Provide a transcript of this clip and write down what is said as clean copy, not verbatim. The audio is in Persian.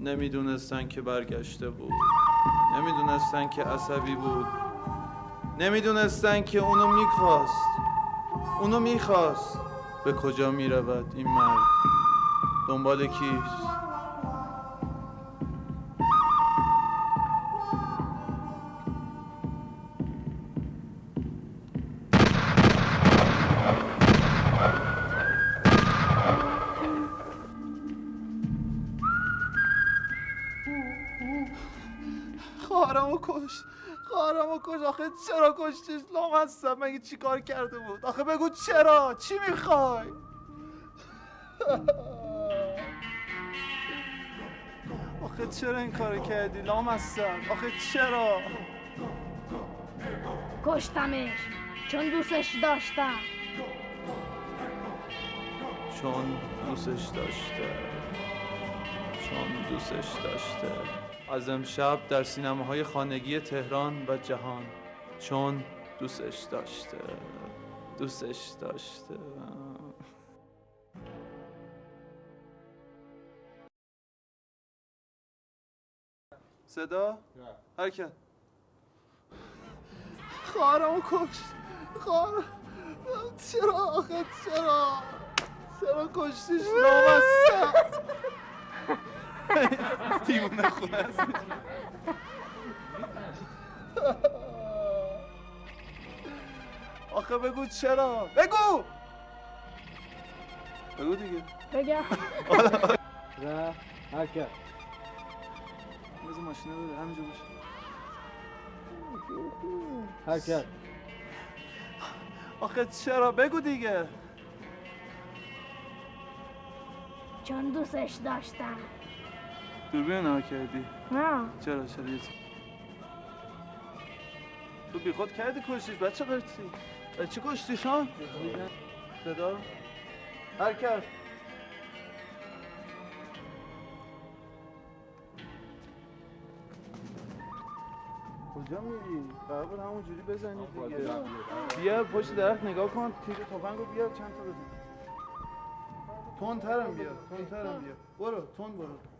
نمیدونستن که برگشته بود، نمیدونستن که عصبی بود، نمیدونستن که اونو میخواست. به کجا میرود این مرد؟ دنبال کیست؟ خواهرمو کشت. آخه چرا کشتیش؟ لامصب مگه چی کار کرده بود؟ آخه بگو چرا؟ چی میخوای؟ آخه چرا این کار کردی لامصب؟ آخه چرا؟ کشتمش چون دوستش داشتم. چون دوستش داشته. از امشب در سینماهای خانگی تهران و جهان. چون دوستش داشته. صدا؟ حرکت. خواهرمو کشت. چرا کشتیش لامصب؟ دیوونه خونه است. آخه بگو چرا؟ بگو دیگه. بگم حرکت. بذار ماشینه بره همینجا باشه. حرکت. آخه چرا؟ بگو دیگه. چون دوستش داشتم. دوربین نها کردی؟ نه. چرا تو بی خود کردی کشتیش؟ بچه چی کشتیش ها؟ صدا؟ حرکت. کجا میری؟ قرار بود همون جوری بزنی دیگه. بیا پشت درخت نگاه کن، تیر تفنگو بیا چند تا بزن. تندترم بیا. برو تند برو.